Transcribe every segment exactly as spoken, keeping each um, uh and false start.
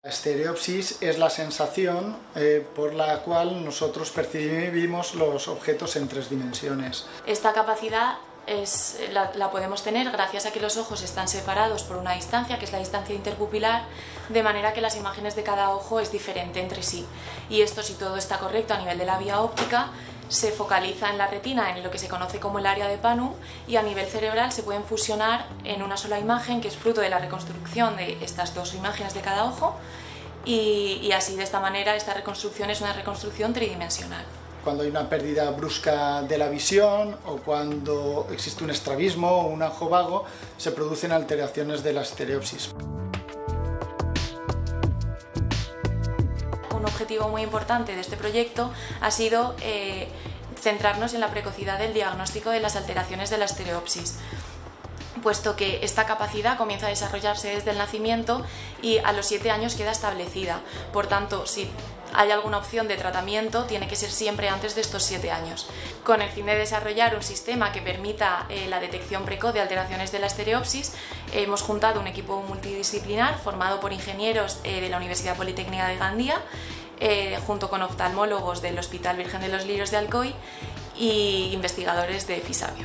La estereopsis es la sensación eh, por la cual nosotros percibimos los objetos en tres dimensiones. Esta capacidad es, la, la podemos tener gracias a que los ojos están separados por una distancia, que es la distancia interpupilar, de manera que las imágenes de cada ojo es diferente entre sí. Y esto, si todo está correcto a nivel de la vía óptica, se focaliza en la retina, en lo que se conoce como el área de Panu, y a nivel cerebral se pueden fusionar en una sola imagen, que es fruto de la reconstrucción de estas dos imágenes de cada ojo, y, y así, de esta manera, esta reconstrucción es una reconstrucción tridimensional. Cuando hay una pérdida brusca de la visión o cuando existe un estrabismo o un ojo vago, se producen alteraciones de la estereopsis. Un objetivo muy importante de este proyecto ha sido eh, centrarnos en la precocidad del diagnóstico de las alteraciones de la estereopsis, puesto que esta capacidad comienza a desarrollarse desde el nacimiento y a los siete años queda establecida. Por tanto, si hay alguna opción de tratamiento, tiene que ser siempre antes de estos siete años, con el fin de desarrollar un sistema que permita eh, la detección precoz de alteraciones de la estereopsis. Hemos juntado un equipo multidisciplinar formado por ingenieros eh, de la Universidad Politécnica de Gandía, eh, junto con oftalmólogos del Hospital Virgen de los Lirios de Alcoy y investigadores de Fisabio.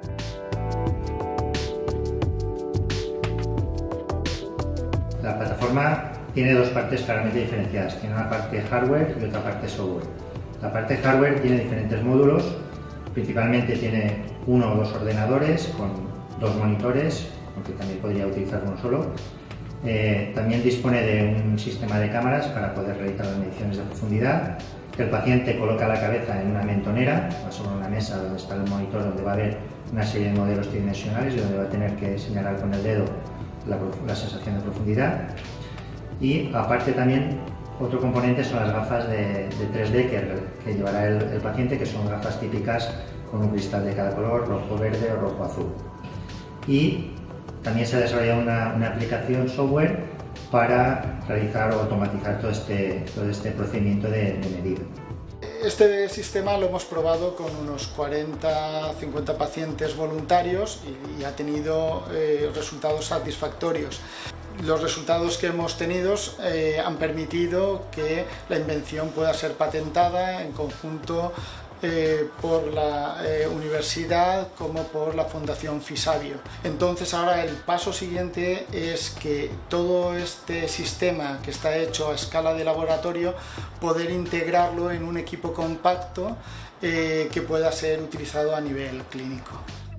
La plataforma tiene dos partes claramente diferenciadas. Tiene una parte hardware y otra parte software. La parte hardware tiene diferentes módulos. Principalmente tiene uno o dos ordenadores con dos monitores, aunque también podría utilizar uno solo. Eh, también dispone de un sistema de cámaras para poder realizar las mediciones de profundidad. El paciente coloca la cabeza en una mentonera, va sobre una mesa donde está el monitor, donde va a haber una serie de modelos tridimensionales y donde va a tener que señalar con el dedo la, la sensación de profundidad. Y aparte también otro componente son las gafas de, de tres D que, que llevará el, el paciente, que son gafas típicas con un cristal de cada color, rojo, verde o rojo, azul. Y también se ha desarrollado una, una aplicación software para realizar o automatizar todo este, todo este procedimiento de, de medida. Este sistema lo hemos probado con unos cuarenta a cincuenta pacientes voluntarios y, y ha tenido eh, resultados satisfactorios. Los resultados que hemos tenido eh, han permitido que la invención pueda ser patentada en conjunto eh, por la eh, universidad como por la Fundación Fisabio. Entonces ahora el paso siguiente es que todo este sistema que está hecho a escala de laboratorio, poder integrarlo en un equipo compacto eh, que pueda ser utilizado a nivel clínico.